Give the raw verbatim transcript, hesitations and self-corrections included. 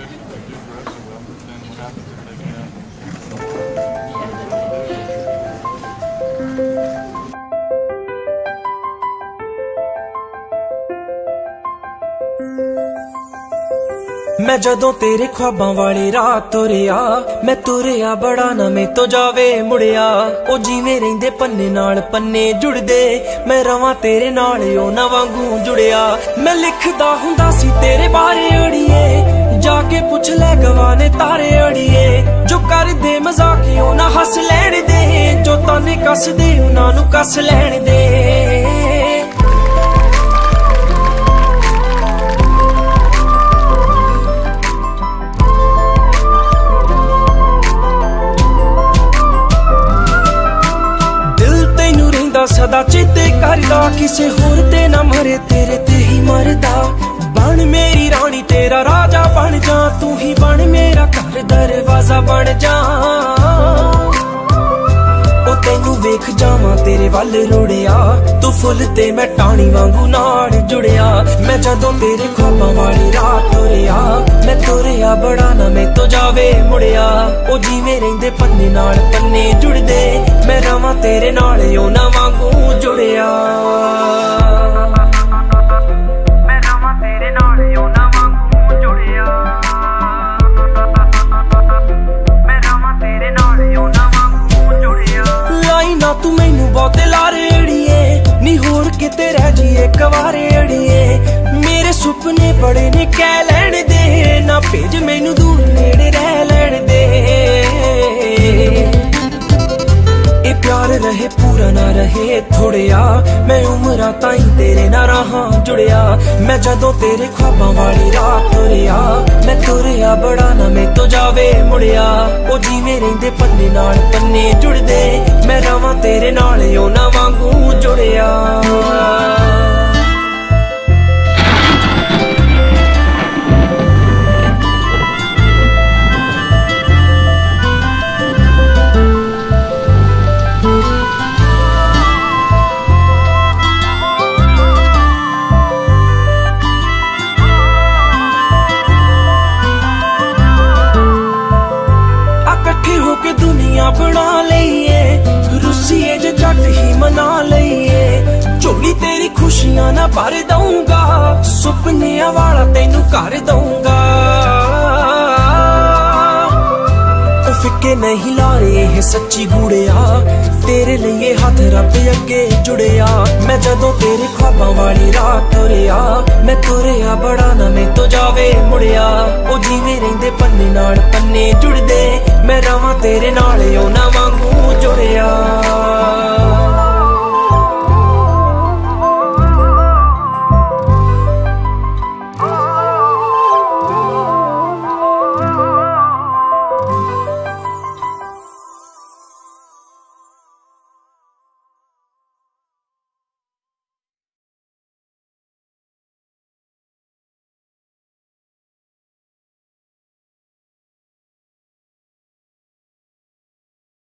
मैं जदों तेरे ख्वाबां वाली राह तुरिया, मैं तुरिया बड़ा ना मैं तो जावे मुड़िया। ओ जिवें रहिंदे पन्ने नाल पन्ने जुड़दे, मैं रवां तेरे नाल ओ ना वांगू जुड़िया। मैं लिखदा हुंदा सी तेरे बारे अड़िए, जाके पुछ ले गवाने तारे अड़िए। जो कर दे मजाक ओ ना हस लैण दे, जो ताने कस दे उन्हां नूं कस लैण दे। सदा चेते करदा, किसे होर ते ना मरे तेरे ते ही मरदा। बन मेरी रानी तेरा राजा बन जा, तू ही बन मेरा घर दरवाजा बन जा। ओ तेनू वेख जावां तेरे वल रुड़िया, तू फुल ते मैं टाणी वांगू नाल जुड़िया। मैं जदों तेरे ख्वाबां वाली राह तुरिया, मैं तुरिया बड़ा ना मैं तो जावे मुड़िया। ओ जिवें रहिंदे पन्ने नाल पन्ने जुड़दे, मैं रवां तेरे नाल ओ ना वांगू जुड़िया। मैं रवां तेरे नाल ओ ना वांगू जुड़िया। मैं रवां तेरे नाल ओ ना वांगू जुड़िया। लाई ना तू मैनू बहुते लारे अड़िए, नी होर किते रह जीए कवारे अड़िए। मेरे सुपने बड़े ने कह लैण दे, ना भेज मैनू दूर नेड़े रह लैण दे। ए प्यार रहे पूरा ना रहे थोड़िया, मैं उमरां ताईं तेरे ना रहां जुड़िया। मैं जदों तेरे ख्वाबां वाली राह तुरिया, मैं तुरिया बड़ा ना मैं तो जावे मुड़िया। ओ जिवें रहिंदे पन्ने नाल पन्ने जुड़दे, मैं रवां तेरे नाल ओ ना वांगू जुड़िया। दुनिया बना लईए, रुसीए जे जट ही मना लईए। झोली तेरी खुशियां ना भर दूंगा, सुपनिया वाला तेनू कर दूंगा। फिक्के नहीं लारे है सच्ची गुड़िया, तेरे लिए हाथ रब अगे जुड़िया। मैं जदों तेरे ख्वाबां वाली राह तुरिया, मैं तुरिया बड़ा ना मैं तो जावे मुड़िया। ओ जिवें रहिंदे पन्ने नाल पन्ने जुड़दे, मैं रवां तेरे नाल ओ ना